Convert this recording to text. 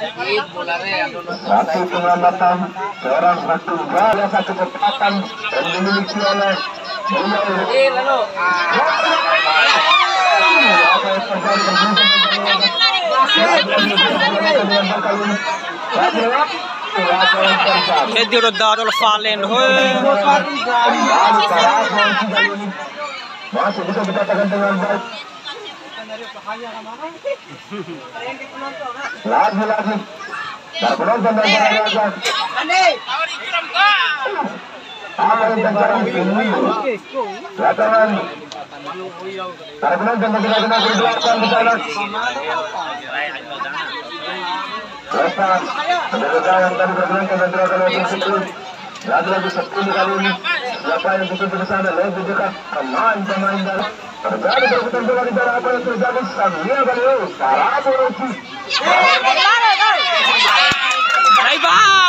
Satu pengamatan seorang satu bola satu kecepatan dan dimiliki oleh Hedio Darul Fallen, masih bisa dikatakan dengan baik. Lagi-lagi tak penonton dan para apa yang terjadi ini? Lapangan para penonton dan para di belakang di sana. Lepas kedudukan tadi bermain dan terlalu begitu. Lagi-lagi 10 kali ini. Siapa yang begitu ke sana lebih dekat pemain dari terjadi berputar bola di dalam apa yang terjadi Samia Galeo Sarabo Roci. Bye bye.